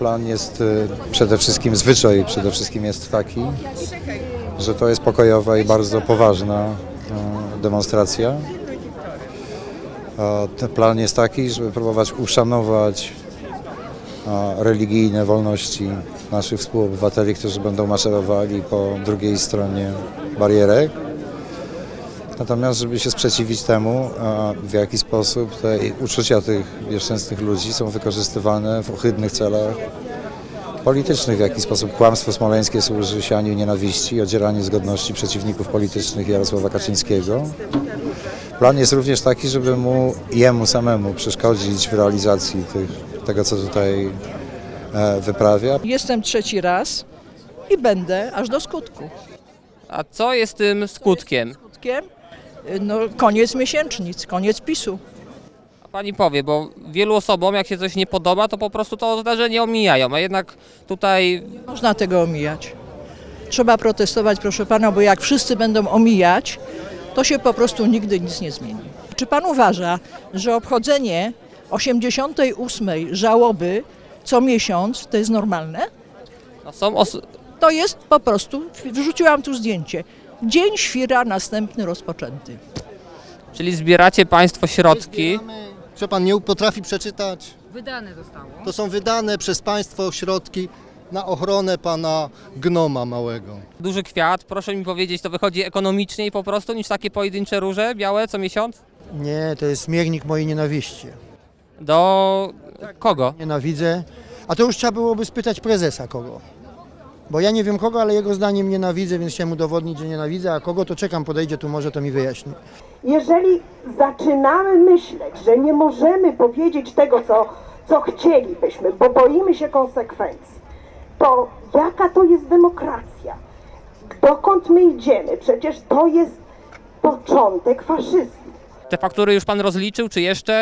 plan jest zwyczaj przede wszystkim jest taki, że to jest pokojowa i bardzo poważna demonstracja. Ten plan jest taki, żeby próbować uszanować religijne wolności naszych współobywateli, którzy będą maszerowali po drugiej stronie barierek. Natomiast, żeby się sprzeciwić temu, w jaki sposób te uczucia tych nieszczęsnych ludzi są wykorzystywane w ohydnych celach politycznych, w jaki sposób kłamstwo smoleńskie służy sianiu nienawiści i odzieraniu z godności przeciwników politycznych Jarosława Kaczyńskiego. Plan jest również taki, żeby jemu samemu przeszkodzić w realizacji tego, co tutaj wyprawia. Jestem trzeci raz i będę aż do skutku. A co jest tym skutkiem? Skutkiem? No, koniec miesięcznic, koniec PiS-u. A pani powie, bo wielu osobom, jak się coś nie podoba, to po prostu to zdarzenie omijają, a jednak tutaj... Można tego omijać. Trzeba protestować, proszę pana, bo jak wszyscy będą omijać, to się po prostu nigdy nic nie zmieni. Czy pan uważa, że obchodzenie 88. żałoby co miesiąc to jest normalne? No To jest po prostu, wrzuciłam tu zdjęcie, dzień świra następny rozpoczęty. Czyli zbieracie państwo środki. Co pan nie potrafi przeczytać? Wydane zostało. To są wydane przez państwo środki na ochronę pana gnoma małego. Duży kwiat, proszę mi powiedzieć, to wychodzi ekonomiczniej po prostu niż takie pojedyncze róże białe co miesiąc? Nie, to jest miernik mojej nienawiści. Do kogo? Nienawidzę, a to już trzeba byłoby spytać prezesa kogo. Bo ja nie wiem kogo, ale jego zdaniem nienawidzę, więc chciałem udowodnić, że nienawidzę, a kogo to czekam, podejdzie tu, może to mi wyjaśni. Jeżeli zaczynamy myśleć, że nie możemy powiedzieć tego, co chcielibyśmy, bo boimy się konsekwencji, to jaka to jest demokracja? Dokąd my idziemy? Przecież to jest początek faszyzmu. Te faktury już pan rozliczył, czy jeszcze?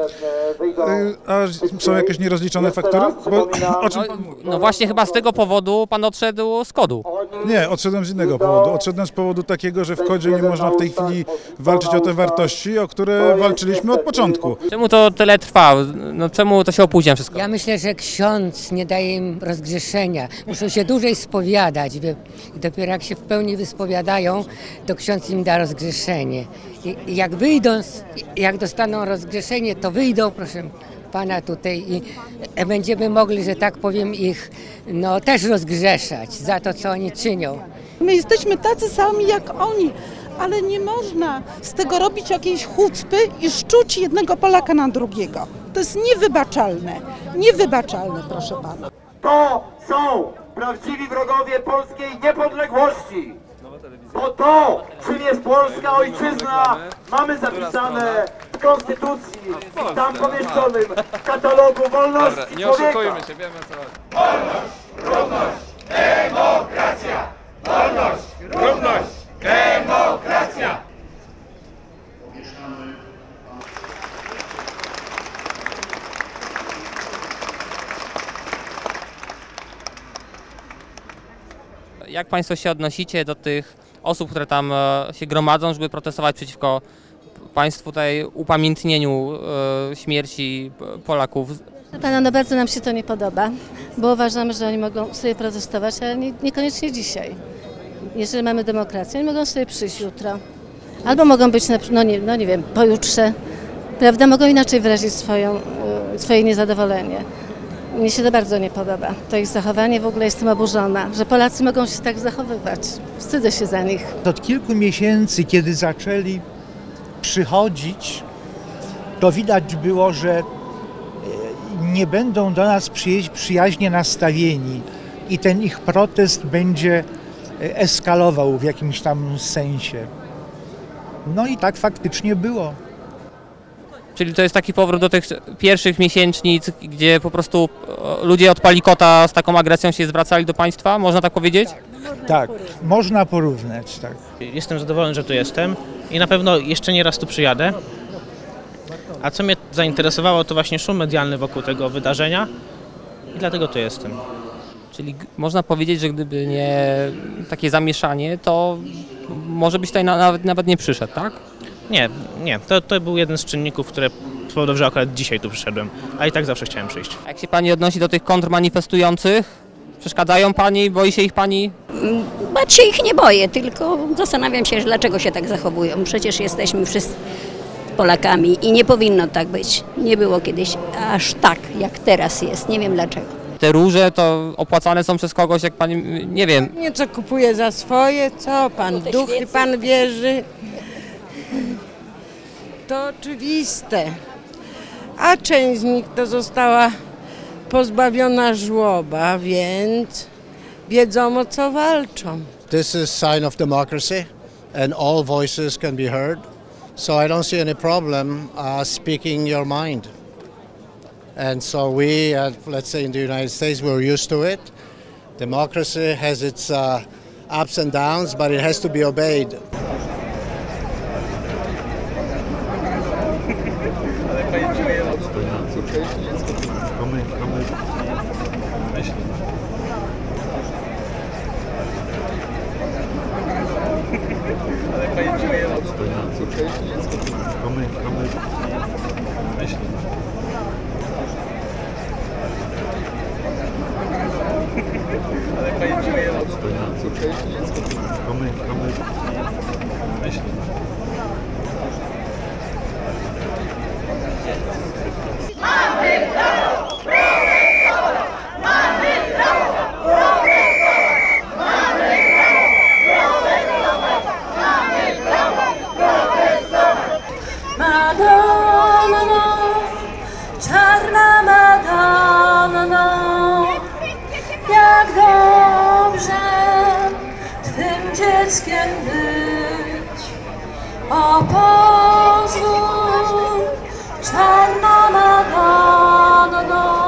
A są jakieś nierozliczone faktury? Bo, no właśnie chyba z tego powodu pan odszedł z KOD-u. Nie, odszedłem z innego powodu. Odszedłem z powodu takiego, że w KOD-zie nie można w tej chwili walczyć o te wartości, o które walczyliśmy od początku. Czemu to tyle trwa? No, czemu to się opóźnia wszystko? Ja myślę, że ksiądz nie daje im rozgrzeszenia. Muszą się dłużej spowiadać. I dopiero jak się w pełni wyspowiadają, to ksiądz im da rozgrzeszenie. I jak wyjdą, jak dostaną rozgrzeszenie, to wyjdą, proszę pana, tutaj i będziemy mogli, że tak powiem, ich też rozgrzeszać za to, co oni czynią. My jesteśmy tacy sami jak oni, ale nie można z tego robić jakiejś chucpy i szczuć jednego Polaka na drugiego. To jest niewybaczalne, niewybaczalne, proszę pana. To są prawdziwi wrogowie polskiej niepodległości. Bo to, czym jest polska ojczyzna, mamy zapisane w Konstytucji i tam pomieszczonym katalogu wolności nie oszukujmy człowieka. się, wiemy co chodzi. Wolność, równość, demokracja! Wolność, równość, demokracja! Jak państwo się odnosicie do tych osób, które tam się gromadzą, żeby protestować przeciwko państwu tutaj upamiętnieniu śmierci Polaków? Pana, bardzo nam się to nie podoba, bo uważamy, że oni mogą sobie protestować, ale niekoniecznie dzisiaj. Jeżeli mamy demokrację, oni mogą sobie przyjść jutro. Albo mogą być, nie wiem, pojutrze, prawda, mogą inaczej wyrazić swoje niezadowolenie. Mnie się to bardzo nie podoba. To ich zachowanie, w ogóle jestem oburzona, że Polacy mogą się tak zachowywać. Wstydzę się za nich. Od kilku miesięcy, kiedy zaczęli przychodzić, to widać było, że nie będą do nas przyjaźnie nastawieni i ten ich protest będzie eskalował w jakimś tam sensie. No i tak faktycznie było. Czyli to jest taki powrót do tych pierwszych miesięcznic, gdzie po prostu ludzie od palikota z taką agresją się zwracali do państwa, można tak powiedzieć? Tak, można porównać, tak. Jestem zadowolony, że tu jestem i na pewno jeszcze nie raz tu przyjadę. A co mnie zainteresowało, to właśnie szum medialny wokół tego wydarzenia i dlatego tu jestem. Czyli można powiedzieć, że gdyby nie takie zamieszanie, to może byś tutaj nawet nie przyszedł, tak? Nie. To był jeden z czynników, które powodów, że akurat dzisiaj tu przyszedłem, a i tak zawsze chciałem przyjść. Jak się pani odnosi do tych kontrmanifestujących? Przeszkadzają pani? Boi się ich pani? Bać się ich nie boję, tylko zastanawiam się, dlaczego się tak zachowują. Przecież jesteśmy wszyscy Polakami i nie powinno tak być. Nie było kiedyś aż tak, jak teraz jest. Nie wiem dlaczego. Te róże to opłacane są przez kogoś, jak pani, nie wiem. Nieco kupuje za swoje, co pan w duchy pan wierzy. To oczywiste. A część z nich to została pozbawiona żłoba, więc wiedzą, o co walczą. This is sign of democracy and all voices can be heard. So I don't see any problem speaking your mind. And so we, let's say in the United States, we're used to it. Democracy has its ups and downs, but it has to be obeyed. Madonna, czarna Madonna, jak dobrze Twym dzieckiem być. O pozwól, czarna Madonna.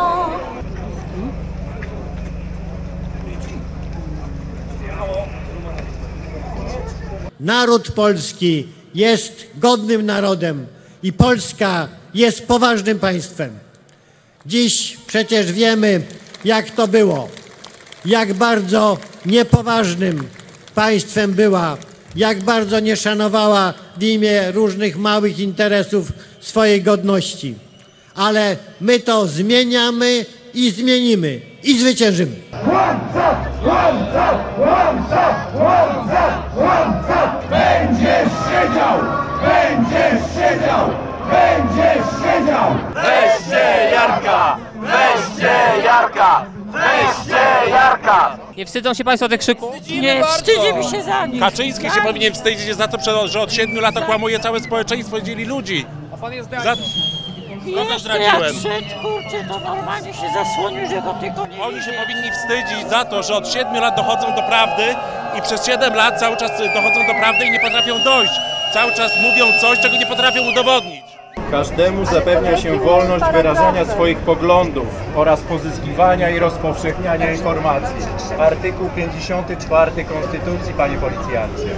Naród polski jest godnym narodem i Polska jest poważnym państwem. Dziś przecież wiemy, jak to było, jak bardzo niepoważnym państwem była, jak bardzo nie szanowała w imię różnych małych interesów swojej godności. Ale my to zmieniamy i zmienimy i zwyciężymy. Kłamca, kłamca, kłamca, kłamca, kłamca! Będziesz siedział! Będziesz siedział! Będziesz siedział! Weźcie Jarka! Weźcie Jarka! Weźcie Jarka! Nie wstydzą się państwo tych krzyków? Nie wstydzimy się za nich. Kaczyński się powinien wstydzić za to, że od 7 lat okłamuje całe społeczeństwo i dzieli ludzi. A pan jest Kogo zdradziłem? Kurczę, to normalnie się zasłonił, że go tylko nie Oni się powinni wstydzić za to, że od 7 lat dochodzą do prawdy i przez 7 lat cały czas dochodzą do prawdy i nie potrafią dojść. Cały czas mówią coś, czego nie potrafią udowodnić. Każdemu zapewnia się wolność wyrażania swoich poglądów oraz pozyskiwania i rozpowszechniania informacji. Artykuł 54 Konstytucji, panie policjancie.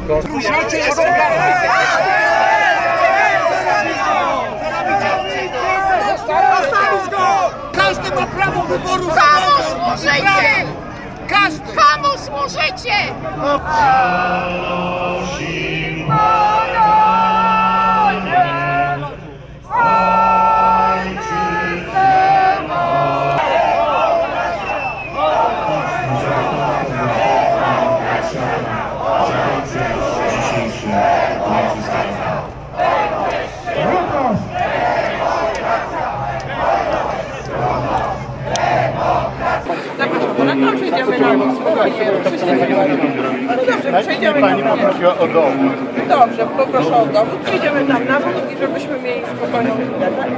Każdy ma prawo wyboru! Komu służycie? Komu służycie? Przejdziemy na bok, spokojnie. No dobrze, przejdziemy Pani poprosiła o dowód. Dobrze, poproszę o dowód. Przejdziemy tam na bok i żebyśmy mieli spokojną chwilę, tak?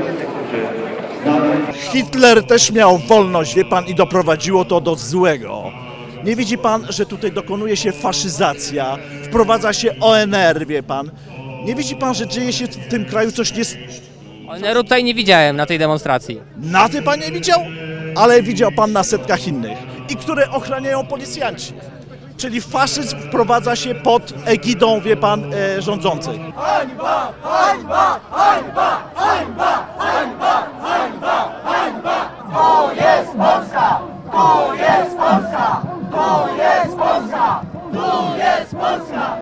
Hitler też miał wolność, wie pan, i doprowadziło to do złego. Nie widzi pan, że tutaj dokonuje się faszyzacja, wprowadza się ONR, wie pan. Nie widzi pan, że dzieje się w tym kraju coś ONR-u tutaj nie widziałem na tej demonstracji. Na tej pan nie widział? Ale widział pan na setkach innych i które ochraniają policjanci. Czyli faszyzm wprowadza się pod egidą, wie pan, rządzących. Hańba! Hańba! Hańba! Hańba! Hańba! Hańba! Hańba! To jest Polska! To jest Polska! To jest Polska! To jest Polska!